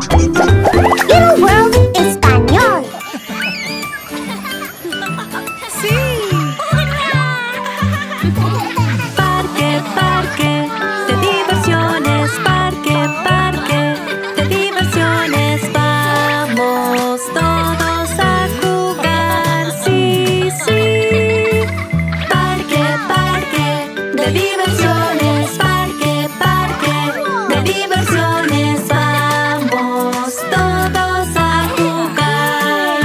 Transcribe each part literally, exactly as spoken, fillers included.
Little World Español. ¡Sí! Parque, parque de diversiones, parque, parque de diversiones. Vamos todos a jugar, sí, sí. Parque, parque de diversiones, parque, parque de diversiones. Vamos todos a jugar.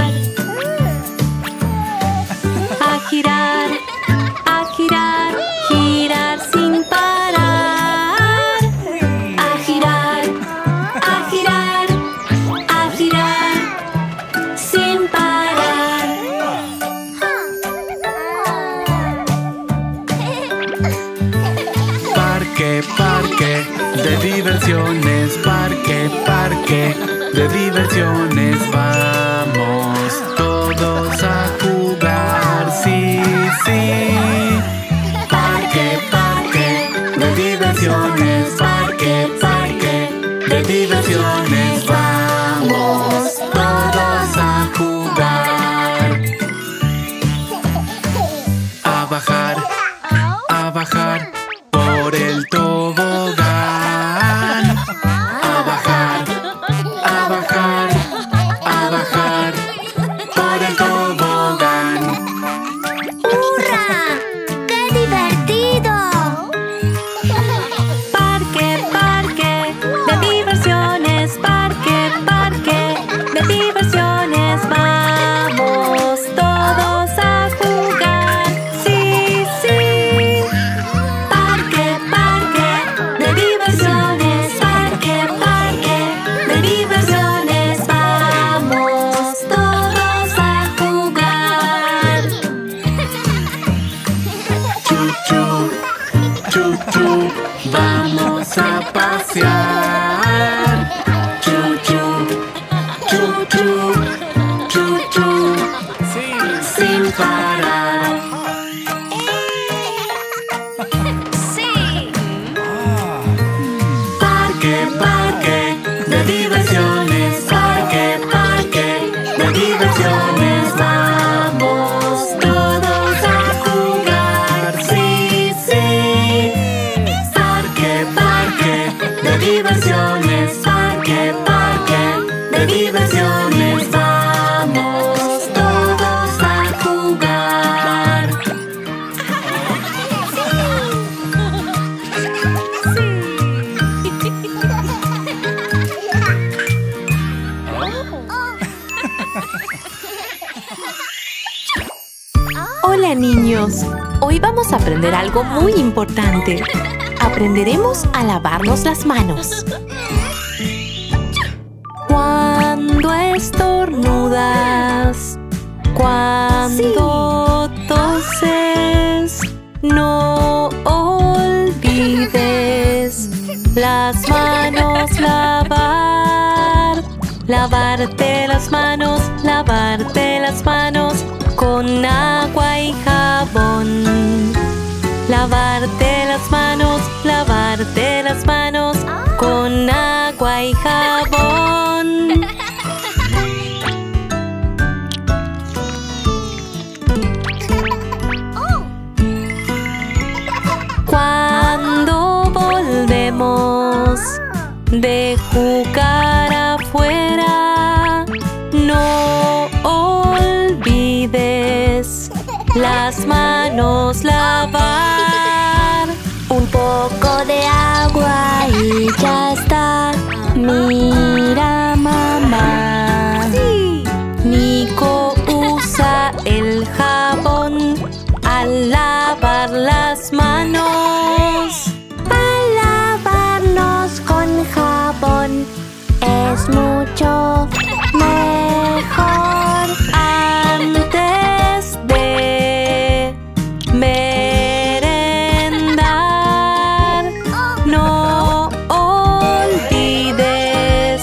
A girar, a girar, girar sin parar. A girar, a girar, a girar sin parar. Parque, parque de diversiones, parque, parque de diversiones. Vamos todos a jugar, sí, sí. Parque, parque de diversiones, parque, parque de diversiones. Vamos todos a jugar. A bajar, a bajar por el tobogán. A bajar, a bajar, a bajar por el tobogán. ¡Hurra! ¡Qué divertido! Parque, parque de diversiones, parque, parque de diversiones. Vamos todos a jugar, sí, sí. Parque, parque de diversiones, parque, parque de diversiones. Vamos todos a jugar. Chu, chu, chu, chu, vamos a pasear. Chu, chu, chu, chu, chu, chu, sin parar. ¡Sí! Parque, parque de diversiones, parque, parque de diversiones. Vamos todos a jugar, sí, sí. Parque, parque de diversiones, parque, parque de diversiones. Vamos todos a jugar. Hola niños, hoy vamos a aprender algo muy importante. Aprenderemos a lavarnos las manos. Cuando estornudas, cuando toses, no olvides las manos lavar. Lavarte las manos, lavarte las manos con agua y jabón. Lavarte las manos, lavarte las manos con agua y jabón. Cuando volvemos de jugar afuera, no olvides las manos lavar. Un poco de agua y ya está. Mira, mamá. Sí. Nico usa el jabón al lavar las manos. Al lavarnos con jabón es mucho mejor. Antes de merendar, no olvides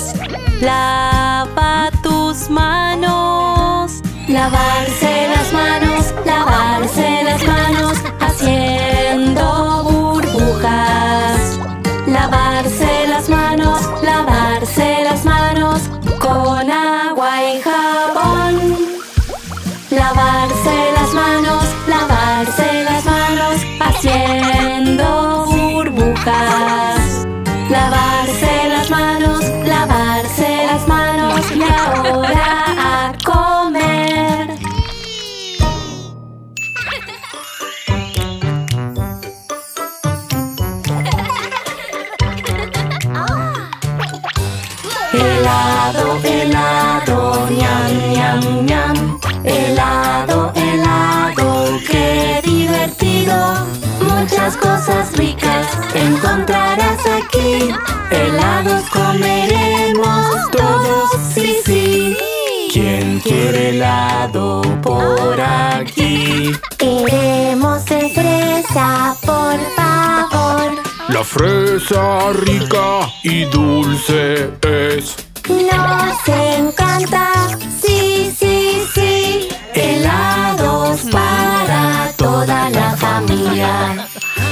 Helado, helado, ñam, ñam, ñam. Helado, helado, qué divertido. Muchas cosas ricas encontrarás aquí. Helados comeremos todos, sí, sí. ¿Quién quiere helado por aquí? Queremos de fresa, por favor. La fresa rica y dulce es. Nos encanta, sí, sí, sí. Helados para toda la familia.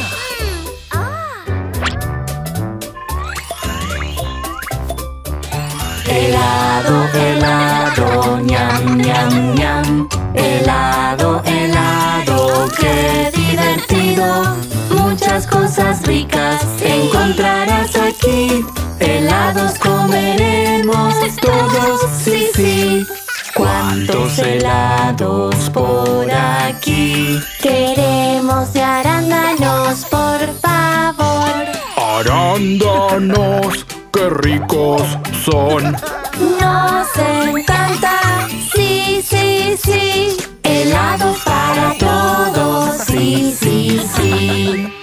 Helado, helado, ñam, ñam, ñam. Helado, helado, qué divertido. Muchas cosas ricas encontrarás aquí. Helados comeremos todos, sí, sí. ¿Cuántos helados por aquí? Queremos de arándanos, por favor. Arándanos, qué ricos son. Nos encanta, sí, sí, sí. Helados para todos, sí, sí, sí.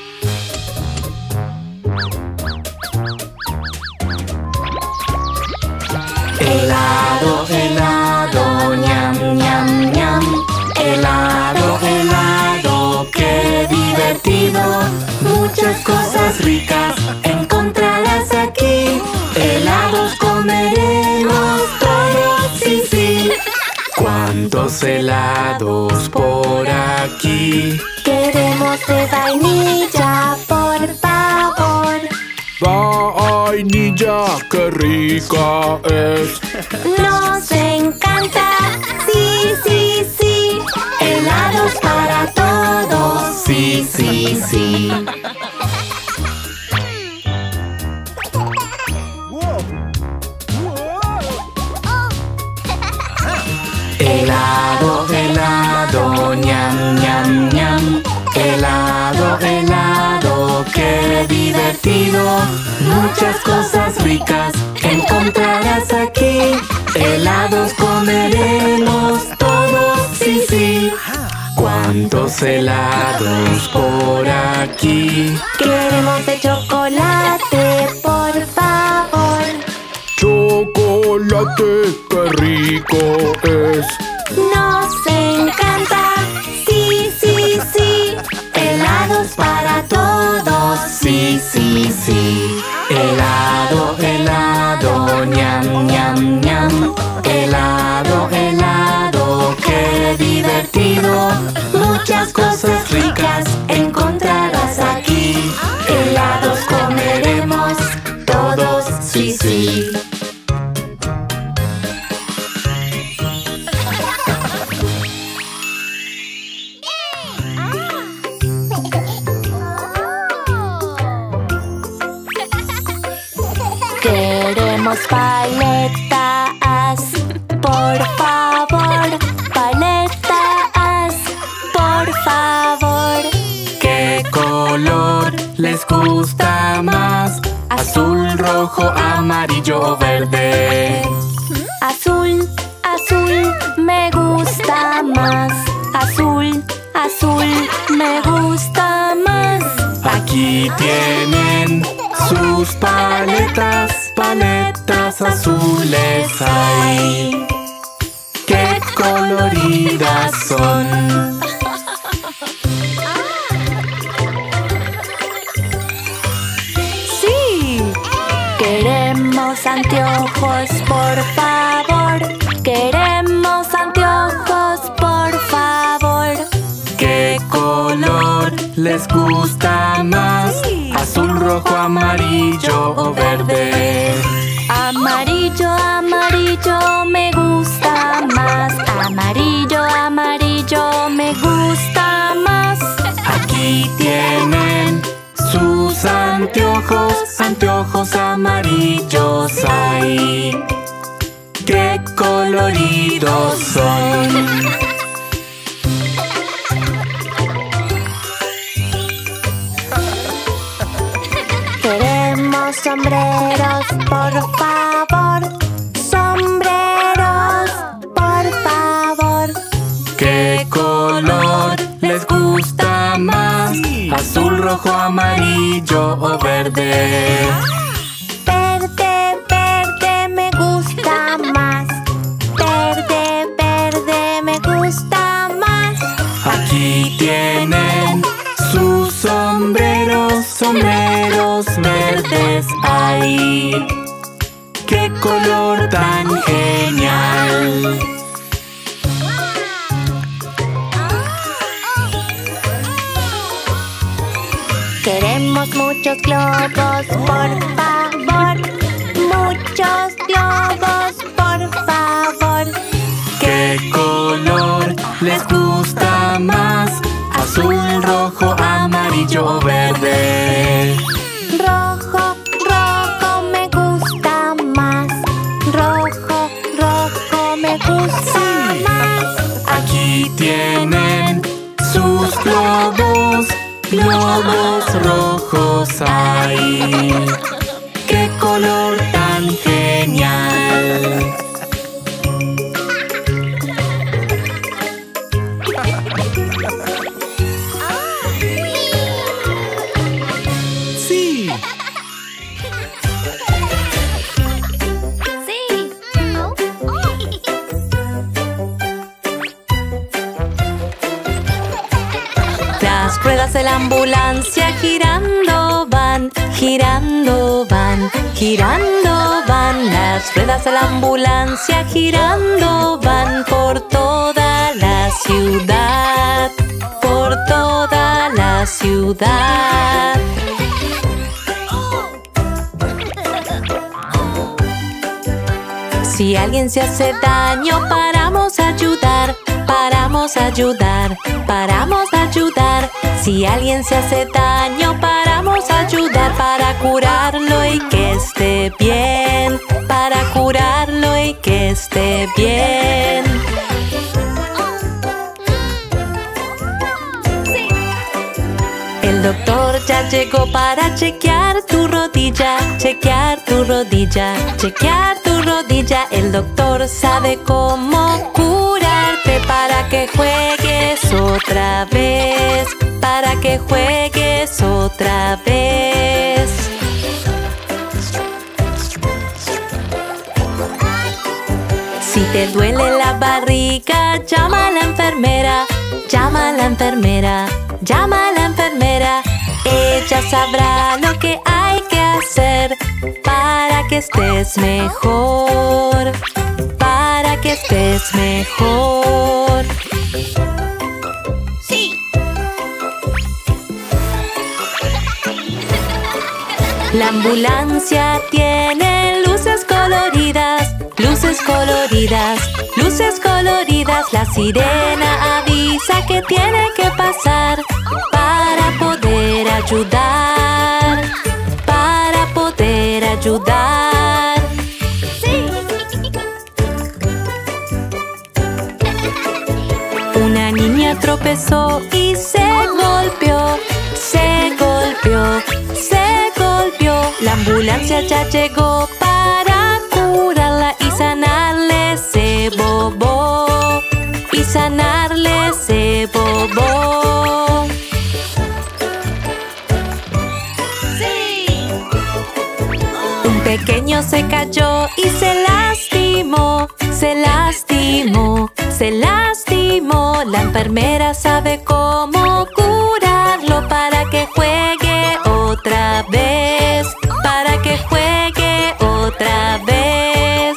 Helado, helado, ñam, ñam, ñam. Helado, helado, qué divertido. Muchas cosas ricas encontrarás aquí. Helados comeremos todos, sí, sí. ¿Cuántos helados por aquí? Queremos de vainilla, por favor. Vainilla, qué rica es. Nos encanta, sí, sí, sí. Helados para todos, sí, sí, sí. Helado, helado, ñam, ñam, ñam. Helado, helado, qué divertido. Muchas cosas ricas encontrarás aquí. Helados comeremos todos, sí, sí. ¿Cuántos helados por aquí? Queremos de chocolate, por favor. Chocolate, qué rico es. Nos encanta, sí, sí, sí. Helados para todos, sí, sí, sí. Helado, helado, ñam, ñam, ñam. Helado, helado, qué divertido. Muchas cosas ricas encontrarás aquí. Helados comeremos todos, sí, sí. Queremos paletas, por favor. Paletas, por favor. ¿Qué color les gusta más? Azul, rojo, amarillo o verde. Azul, azul, me gusta más. Azul, azul, me gusta más. Aquí tienen sus paletas, paletas azules hay. ¡Qué coloridas son! ¡Sí! Queremos anteojos, por favor. Queremos anteojos, por favor. ¿Qué color les gusta más? Azul, rojo, amarillo o verde. Amarillo, amarillo, me gusta más. Amarillo, amarillo, me gusta más. Aquí tienen sus anteojos, anteojos amarillos hay. ¡Qué coloridos son! Queremos sombreros, por favor. rojo, amarillo o verde. Verde, verde me gusta más. Verde, verde me gusta más. Aquí tienen sus sombreros, sombreros verdes hay. ¡Qué color tan genial! Queremos muchos globos, por favor. Muchos globos, por favor. ¿Qué color les gusta más? Azul, rojo, amarillo o verde. Rojo, rojo me gusta más. Rojo, rojo me gusta más. Aquí tienen sus globos, globos rojos hay. ¡Qué color tan genial! ¡Sí! Sí. Las ruedas de la ambulancia girando van, girando van, girando van. Las ruedas de la ambulancia girando van por toda la ciudad, por toda la ciudad. Si alguien se hace daño, paramos a ayudar, paramos a ayudar, paramos a ayudar. Si alguien se hace daño, paramos a ayudar para curarlo y que esté bien, para curarlo y que esté bien. El doctor ya llegó para chequear tu rodilla, chequear tu rodilla, chequear tu rodilla. El doctor sabe cómo curarte para que juegues otra vez, para que juegues otra vez. Si te duele la barriga, llama a la enfermera, llama a la enfermera, llama a la enfermera. Ella sabrá lo que hay que hacer para que estés mejor, para que estés mejor. Sí. La ambulancia tiene luces coloridas, luces coloridas, luces coloridas. La sirena avisa que tiene que pasar para poder ayudar, para poder ayudar. Sí. Una niña tropezó y se golpeó, se golpeó, se golpeó. La ambulancia ya llegó para curarla y sanarle ese bobo, y sanarle ese bobo. Sí. Un pequeño se cayó y se lastimó, se lastimó, se lastimó. La enfermera sabe cómo curarlo para que juegue otra vez, para que juegue otra vez.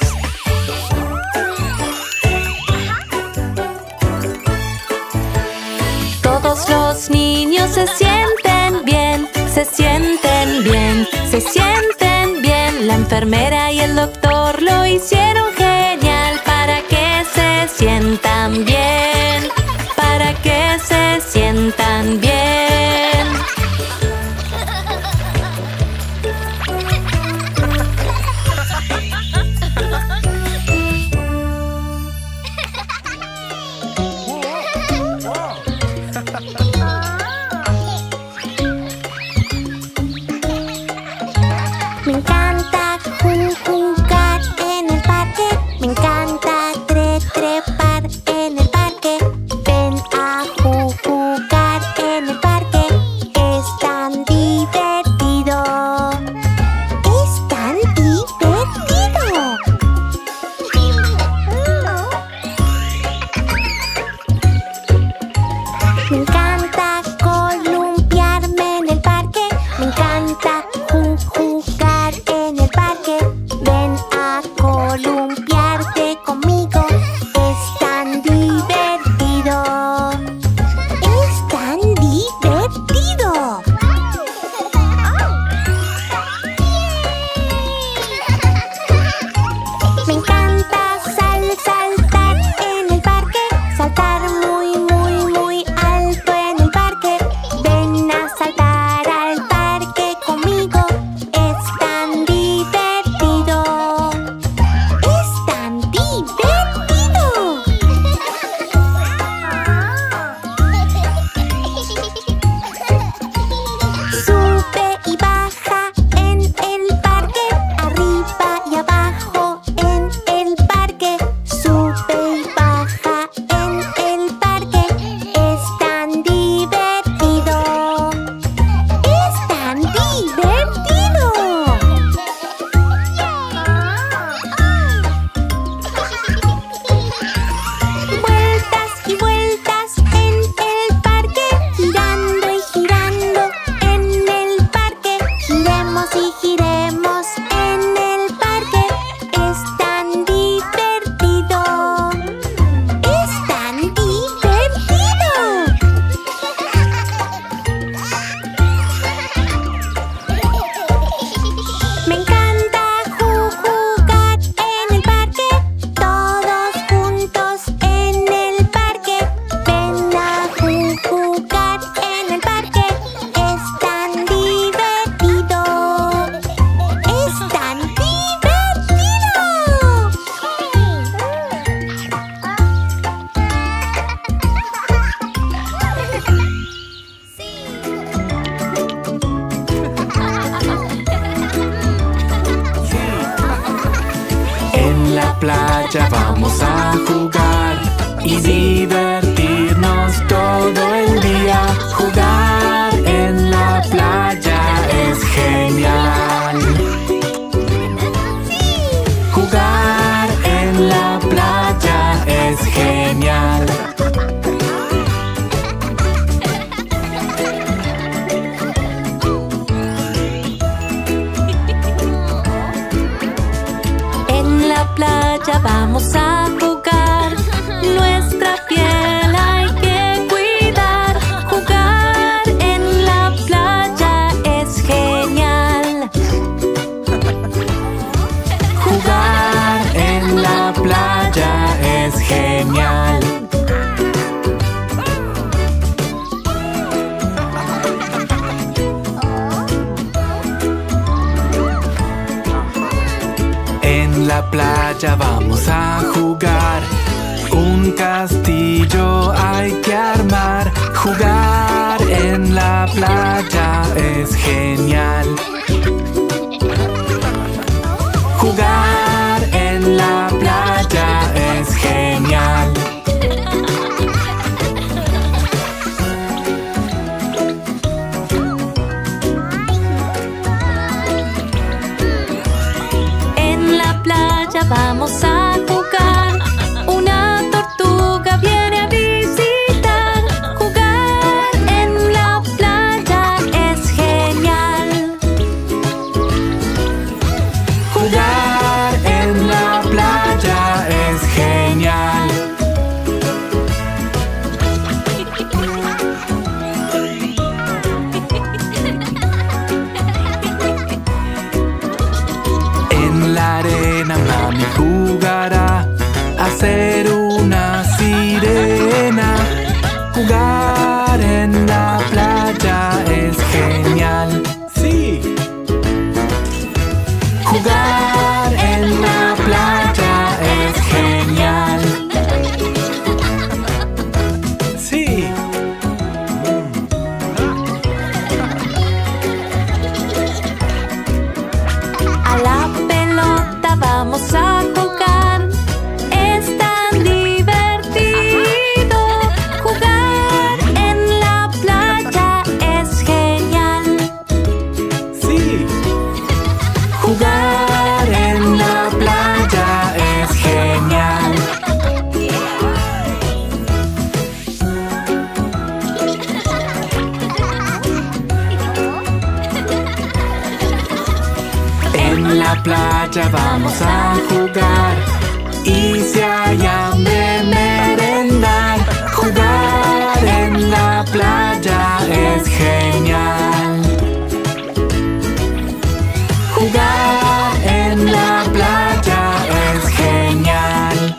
Todos los niños se sienten bien, se sienten bien, se sienten bien. La enfermera y el doctor lo hicieron genial para que se sientan bien, para que se sientan bien. Me encanta ju- jugar en el parque. En la playa vamos a jugar y divertirnos todo el día. Jugar en la playa es genial. Jugar en la playa es genial. En la playa vamos a jugar, nuestra piel hay que cuidar. Jugar en la playa es genial. Jugar en la playa es genial. En la playa vamos a jugar, un castillo hay que armar. Jugar en la playa es genial. Jugar en la playa es genial. En la playa vamos a jugar, una tortuga viene a visitar. Jugar en la playa es genial. Jugar en la playa es genial. En la arena mami jugará a ser una sirena. Jugar en la playa es genial. Sí. Jugar en la playa es genial. Sí. A la pelota vamos a jugar, es tan divertido. Jugar en la playa es genial. Sí. Jugar en la playa es genial. En la playa vamos a jugar y si hay hambre merendar. Jugar en la playa es genial. Jugar en la playa es genial.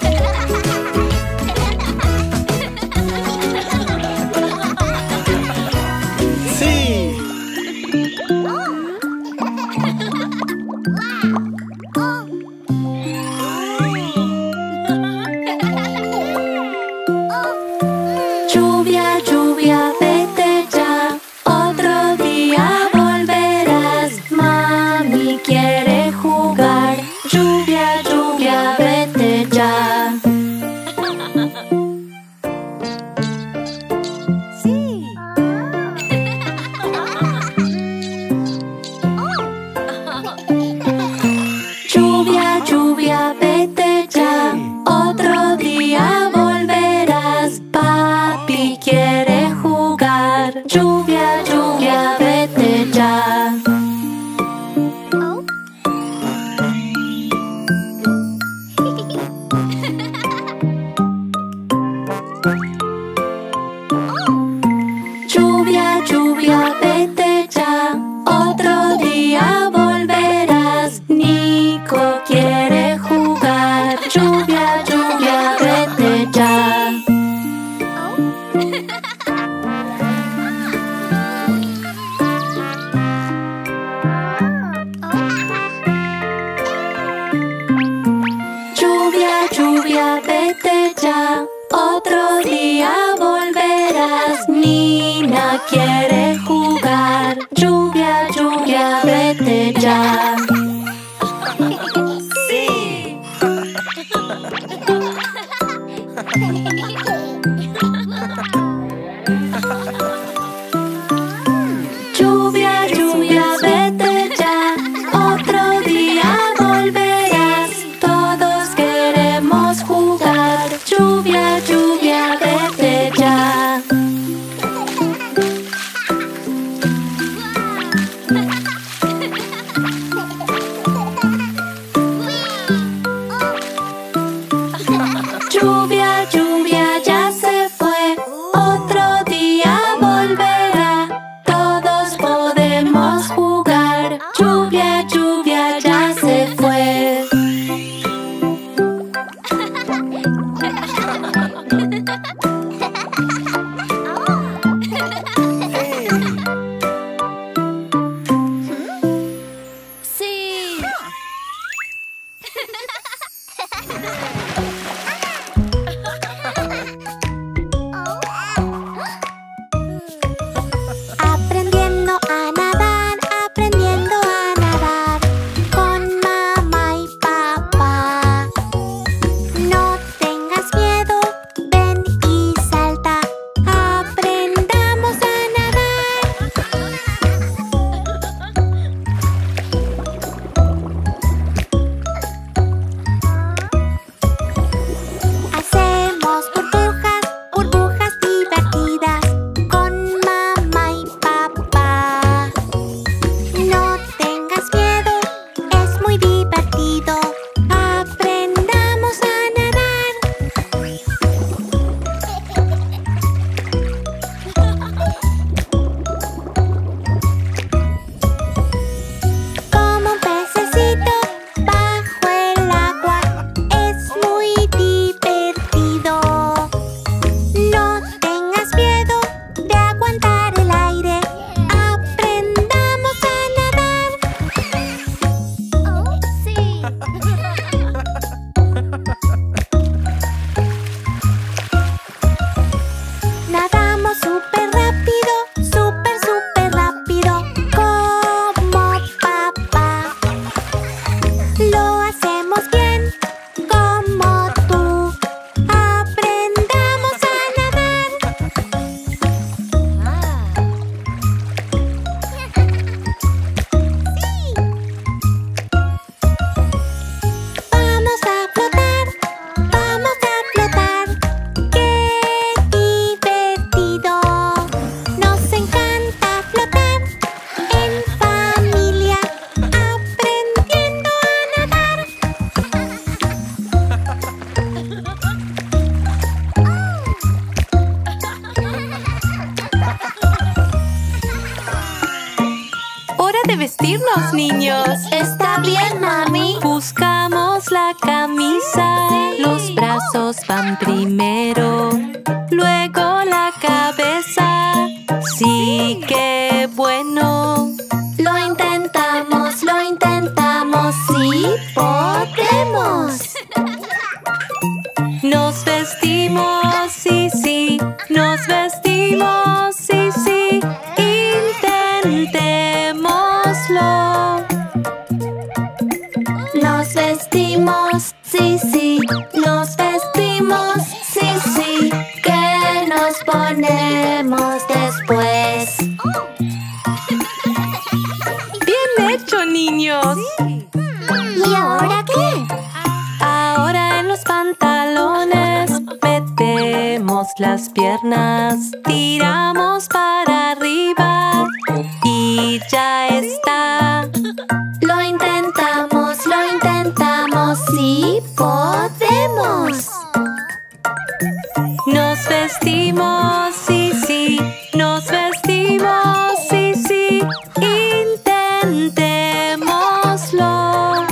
Sí. Lluvia, lluvia, vete ya, otro día volverás. Mami quiere jugar. Lluvia, lluvia, vete ya. Lluvia, lluvia, vete ya, otro día volverás. Papi quiere jugar. Lluvia, lluvia, vete ya. Lluvia, lluvia, vete ya, otro día volverás. Nico quiere jugar. Lluvia, lluvia, vete ya. Lluvia, lluvia, vete ya, otro día volverás. Nina quiere jugar. Lluvia, lluvia, vete ya. Sí. todos, niños. Está bien, mami. Buscamos la camisa. Los brazos van primero, luego la cabeza. Sí, qué bueno. Lo intentamos, lo intentamos. Sí, podemos. Nos vestimos, sí, sí. Nos vestimos, sí, sí. Intentémoslo. Nos vestimos, sí, sí. Nos vestimos, sí, sí. ¿Qué nos ponemos después? Bien hecho, niños. ¿Y ahora qué? Ahora en los pantalones metemos las piernas, tiramos para arriba y ya está. Lo intentamos, lo intentamos. Sí, podemos. Nos vestimos, sí, sí. Nos vestimos, sí, sí. Intentémoslo.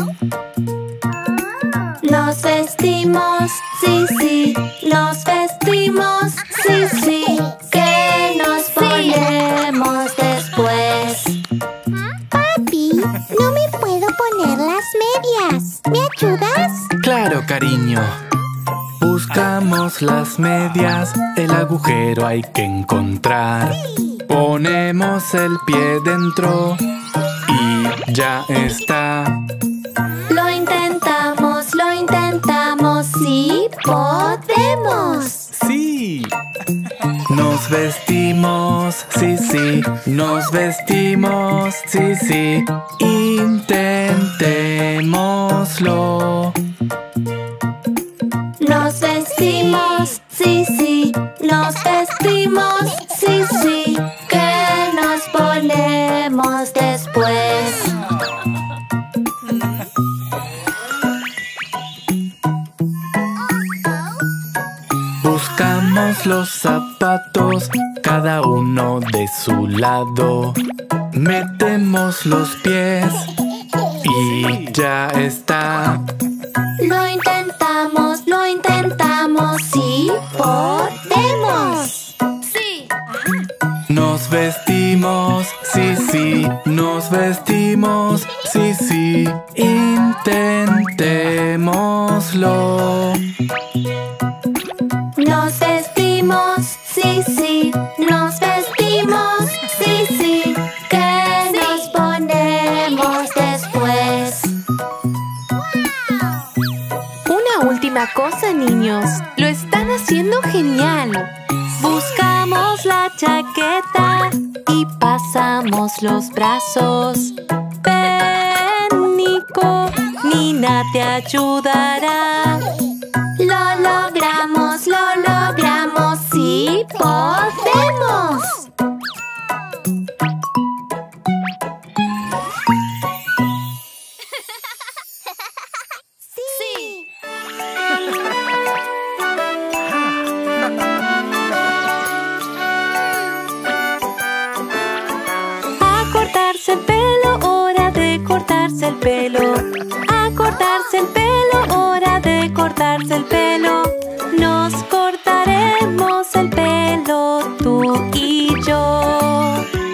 Nos vestimos, sí, sí. Nos vestimos, sí, sí. ¿Qué nos ponemos después? Papi, no me puedo poner las medias. ¿Me ayudas? Claro, cariño. Buscamos las medias, el agujero hay que encontrar. Ponemos el pie dentro y ya está. Lo intentamos, lo intentamos. Sí, podemos. ¡Sí! Nos vestimos, sí, sí. Nos vestimos, sí, sí. Intentémoslo. Nos vestimos, sí, sí. Nos vestimos, sí, sí. ¿Qué nos ponemos después? Buscamos los zapatos, cada uno de su lado. Metemos los pies y ya está. Lo intentamos, lo intentamos. Sí, podemos. Sí. Nos vestimos, sí, sí. Nos vestimos, sí, sí. Intentémoslo. Nos vestimos, sí, sí. Nos vestimos, sí, sí. ¿Qué nos ponemos después? Una última cosa, niños. Lo están haciendo genial. Buscamos la chaqueta y pasamos los brazos. Ven, Nico, Nina te ayudará. Lo logramos, lo logramos. Sí, podemos. Sí. A cortarse el pelo, hora de cortarse el pelo. A cortarse el pelo, hora de cortarse el pelo. Nos cortaremos el pelo, tú y yo.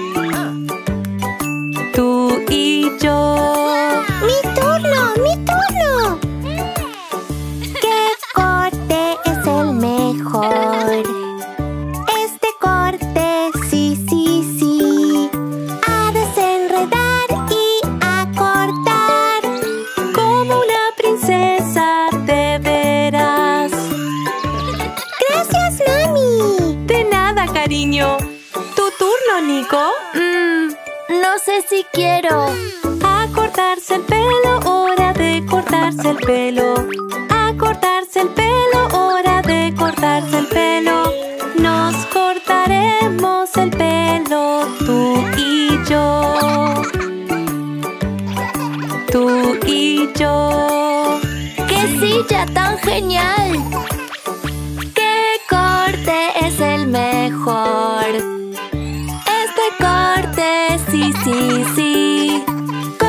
Tú y yo. Mi turno, mi turno. ¿Qué corte es el mejor? Este corte, sí, sí, sí. A desenredar y a cortar. Como una princesa te verás. Gracias, mami. De nada, cariño. ¿Tu turno, Nico? Mm, no sé si quiero. A cortarse el pelo, hora de cortarse el pelo. A cortarse el pelo, hora de cortarse el pelo. Nos cortaremos el pelo, tú y yo. Tú y yo. ¡Qué silla tan genial! ¿Qué corte es el mejor? Este corte, sí, sí, sí.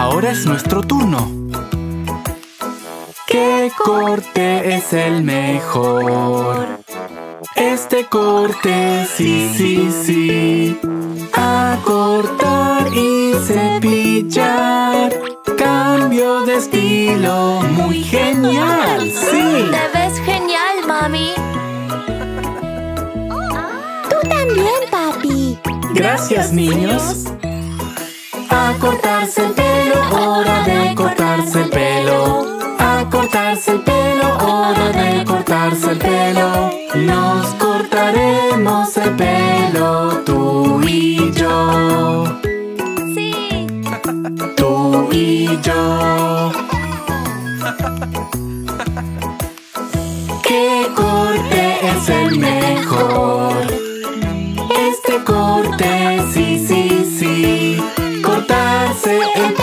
Ahora es nuestro turno. ¿Qué corte es el mejor? Este corte, sí, sí, sí. A cortar y cepillar. Cambio de estilo, muy genial, sí. Te ves genial, mami. Tú también, papi. Gracias, niños. A cortarse el pelo, hora de cortarse el pelo. A cortarse el pelo, hora de cortarse el pelo. Nos cortaremos el pelo, tú y yo. Sí. Tú y yo. ¿Qué corte es el mejor? Este corte, sí, sí, sí. Cortarse el